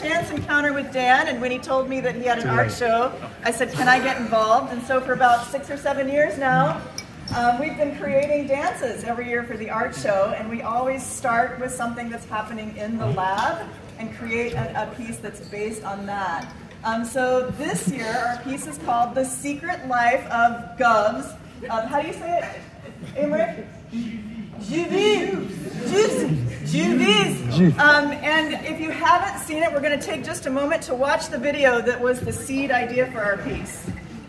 chance encounter with Dan, and when he told me that he had an art show, I said, can I get involved? And so for about 6 or 7 years now, we've been creating dances every year for the art show, and we always start with something that's happening in the lab and create a piece that's based on that. So this year, our piece is called The Secret Life of GUVs. How do you say it, Amory? GUVs. And if you haven't seen it, we're going to take just a moment to watch the video that was the seed idea for our piece.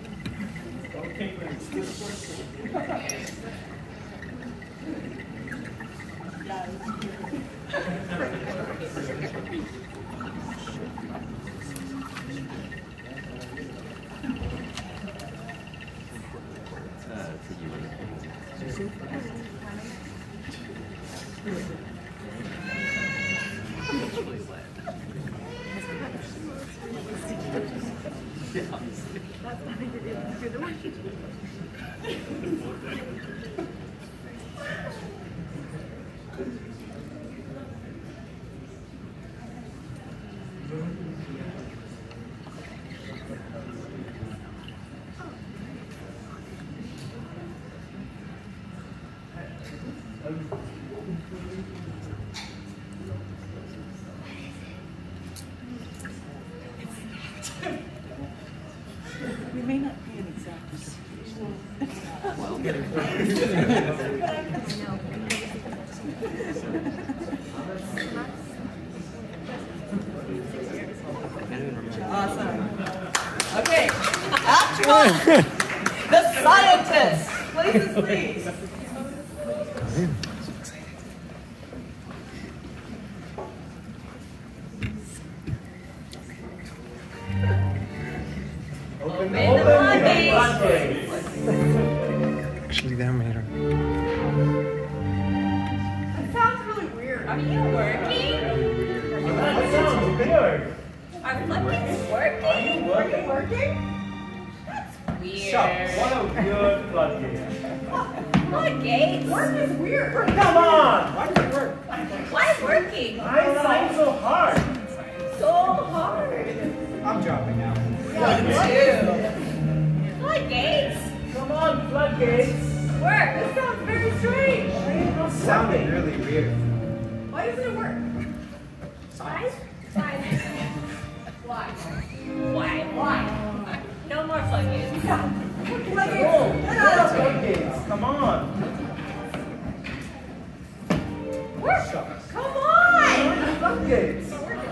We may not be an exact description. Awesome. Okay, Act 1. The scientist. Places, please. Open the floodgates. Actually, that made her. That sounds really weird. Are you working? That sounds weird. Are floodgates working? Are you working? That's weird. Shut. What a weird floodgate. Floodgates? Work is weird. Come on. Why does it work? Why is working? Why is it so hard? So hard. I'm dropping out. Floodgates? Come on, floodgates. Work. This sounds very strange. It's Sounding really weird. Why doesn't it work? Why? Why? Why? Why? No more floodgates. Oh, floodgates. Come on. Work. Shucks. Come on. Floodgates.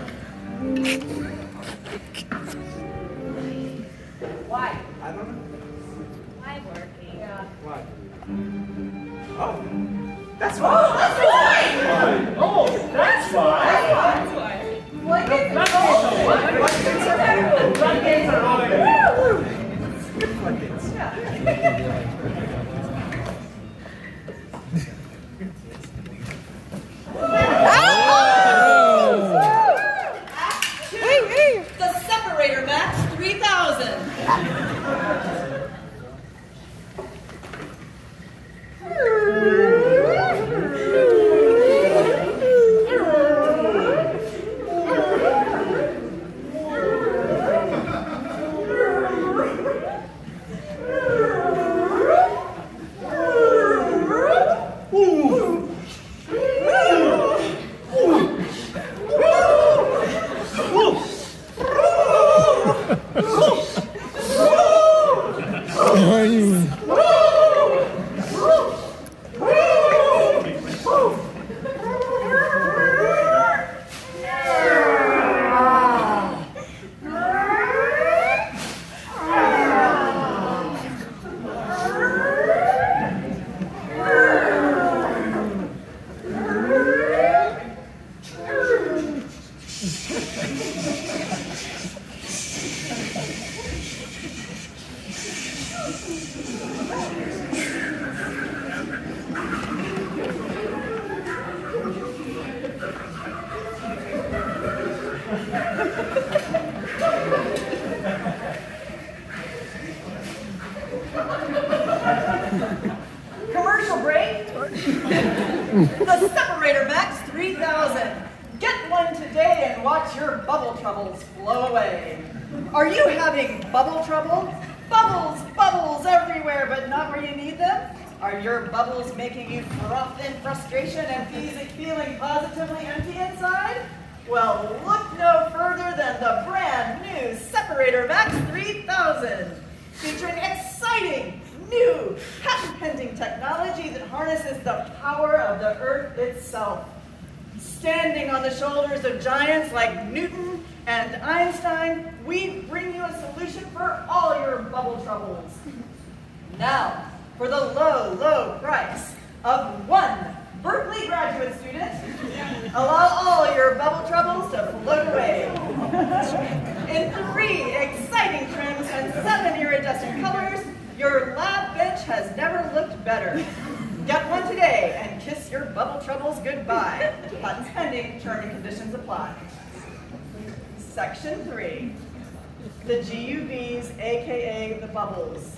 Why? I don't know. Why working? Why? Oh, that's Oh, why. that's why. Oh, that's why. That's why. Floodgates are over there. The SeparatorMax 3000. Commercial break. The SeparatorMax 3000. Get one today and watch your bubble troubles flow away. Are you having bubble trouble? Bubbles, bubbles everywhere, but not where you need them? Are your bubbles making you froth in frustration and feeling positively empty inside? Well, look no further than the brand new SeparatorMax 3000, featuring exciting, new, patent-pending technology that harnesses the power of the earth itself. Standing on the shoulders of giants like Newton and Einstein, we bring you a solution for all your bubble troubles. Now, for the low, low price of one Berkeley graduate student, allow all your bubble troubles to float away. In 3 exciting trims and 7 iridescent colors, your lab bench has never looked better. Get one today and kiss your bubble troubles goodbye. Patents pending, terms and conditions apply. Section 3, the GUVs, aka the bubbles.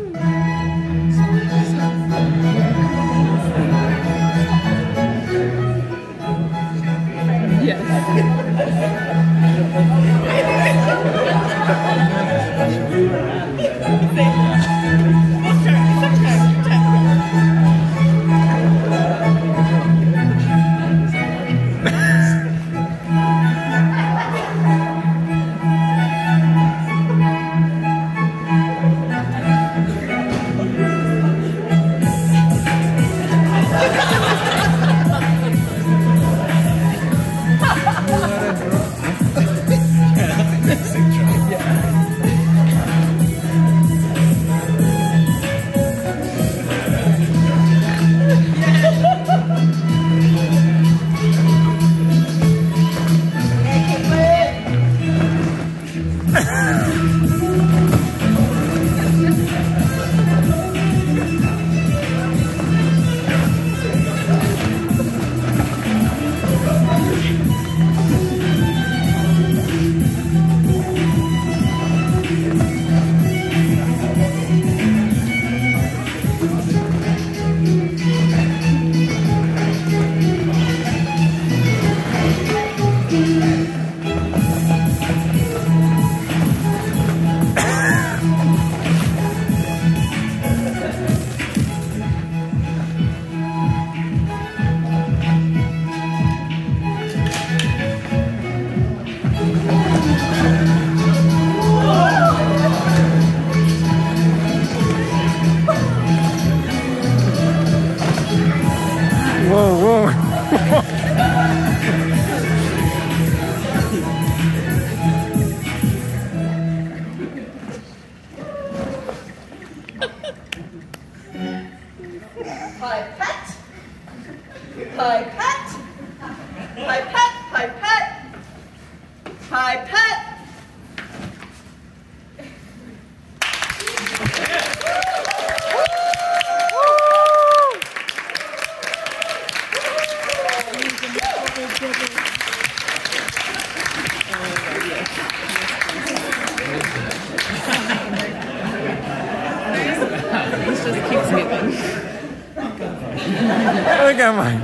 Look at mine.